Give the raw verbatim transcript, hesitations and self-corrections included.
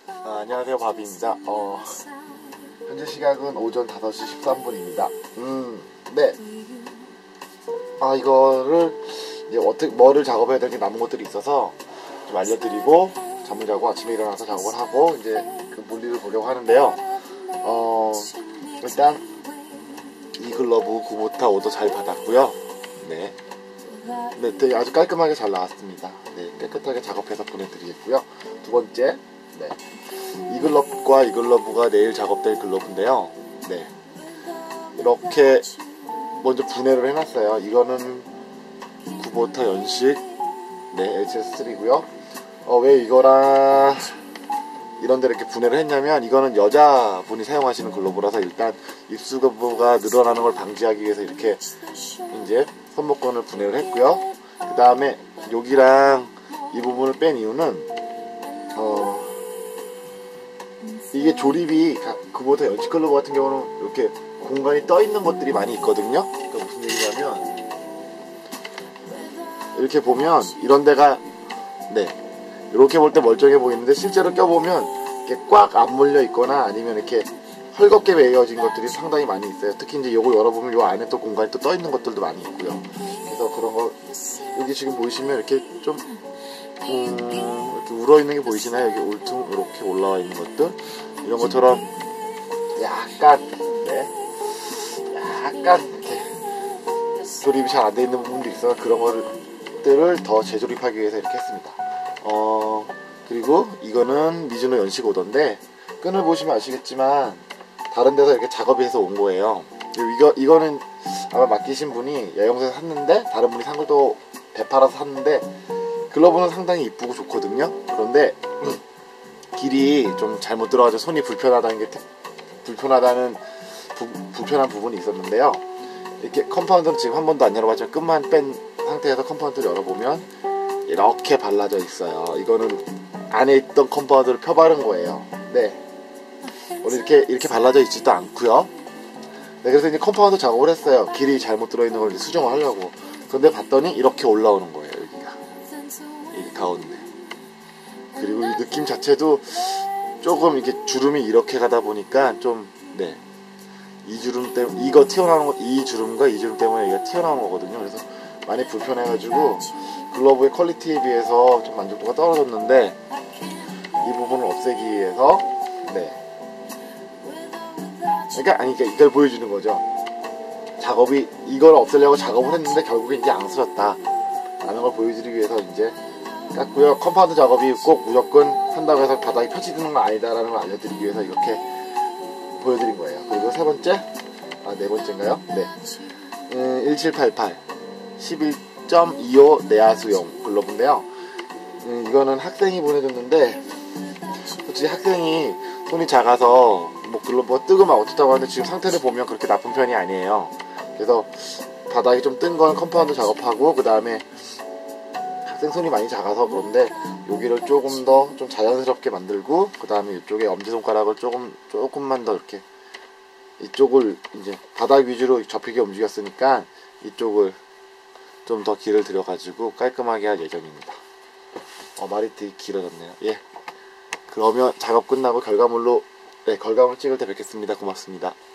아, 안녕하세요, 바비입니다. 어, 현재 시각은 오전 다섯 시 십삼 분입니다. 음, 네. 아, 이거를 이제 어떻게 뭐를 작업해야 될 게 남은 것들이 있어서 좀 알려드리고 잠을 자고 아침에 일어나서 작업을 하고 이제 그 물리를 보려고 하는데요. 어, 일단 이 글러브 구보타 오더 잘 받았고요. 네. 네, 되게 아주 깔끔하게 잘 나왔습니다. 네, 깨끗하게 작업해서 보내드리겠고요. 두 번째, 네. 이 글러브과 이 글러브가 내일 작업될 글러브인데요. 네. 이렇게 먼저 분해를 해놨어요. 이거는 구보타 연식 네, 에이치에스 쓰리고요. 어, 왜 이거랑 이런 데를 이렇게 분해를 했냐면 이거는 여자분이 사용하시는 글러브라서 일단 입수부가 늘어나는 걸 방지하기 위해서 이렇게 이제 손목권을 분해를 했고요. 그 다음에 여기랑 이 부분을 뺀 이유는 어 이게 조립이 구보타 연식 글러브 같은 경우는 이렇게 공간이 떠 있는 것들이 많이 있거든요. 그러니까 무슨 얘기냐면 이렇게 보면 이런 데가 네 이렇게 볼 때 멀쩡해 보이는데 실제로 껴보면 이렇게 꽉 안 물려 있거나 아니면 이렇게 헐겁게 매여진 것들이 상당히 많이 있어요. 특히 이제 요거 열어보면 요 안에 또 공간이 또 떠 있는 것들도 많이 있고요. 그래서 그런 거 여기 지금 보이시면 이렇게 좀 음, 이렇게 울어 있는 게 보이시나요? 여기 울퉁 이렇게 올라와 있는 것들 이런 것처럼 약간 네 약간 이렇게 조립이 잘 안 돼 있는 부분도 있어서 그런 것들을 더 재조립하기 위해서 이렇게 했습니다. 어 그리고 이거는 미즈노 연식 오더인데 끈을 보시면 아시겠지만 다른 데서 이렇게 작업이 해서 온 거예요. 이거, 이거는 아마 맡기신 분이 여영사에서 샀는데 다른 분이 산 것도 되팔아서 샀는데 글러브는 상당히 이쁘고 좋거든요. 그런데 길이 좀 잘못 들어가서 손이 불편하다는 게 불편하다는 부, 불편한 부분이 있었는데요. 이렇게 컴파운드는 지금 한 번도 안 열어봤지만 끝만 뺀 상태에서 컴파운드를 열어보면 이렇게 발라져 있어요. 이거는 안에 있던 컴파운드를 펴바른 거예요. 네. 원래 이렇게 이렇게 발라져 있지도 않고요. 네, 그래서 이제 컴파운드 작업을 했어요. 길이 잘못 들어있는 걸 수정을 하려고. 그런데 봤더니 이렇게 올라오는 거예요. 여기가 이 가운데. 그리고 이 느낌 자체도 조금 이렇게 주름이 이렇게 가다 보니까 좀 네. 이 주름 때문에 이거 튀어나오는 거, 이 주름과 이 주름 때문에 이게 튀어나온 거거든요. 그래서 많이 불편해가지고 글러브의 퀄리티에 비해서 좀 만족도가 떨어졌는데 이 부분을 없애기 위해서 네. 그러니까 아니 그러니까 이걸 보여주는 거죠. 작업이 이걸 없애려고 작업을 했는데 결국에 이게 안 쓰였다 라는 걸 보여드리기 위해서 이제 깠고요. 컴파운드 작업이 꼭 무조건 한다고 해서 바닥이 펴지는 건 아니다 라는 걸 알려드리기 위해서 이렇게 보여드린 거예요. 그리고 세 번째 아 네 번째인가요? 네 음, 일칠팔팔 십일 점 이오 내야수용 글러브인데요. 음, 이거는 학생이 보내줬는데 솔직히 학생이 손이 작아서 뭐 글러브가 뜨거면 어떻다고 하는데 지금 상태를 보면 그렇게 나쁜 편이 아니에요. 그래서 바닥이 좀 뜬 건 컴파운드 작업하고 그 다음에 학생 손이 많이 작아서 그런데 여기를 조금 더 좀 자연스럽게 만들고 그 다음에 이쪽에 엄지손가락을 조금 조금만 더 이렇게 이쪽을 이제 바닥 위주로 접히게 움직였으니까 이쪽을 좀 더 길을 들여가지고 깔끔하게 할 예정입니다. 어, 말이 되게 길어졌네요. 예. 그러면 작업 끝나고 결과물로 네, 결과물 찍을 때 뵙겠습니다. 고맙습니다.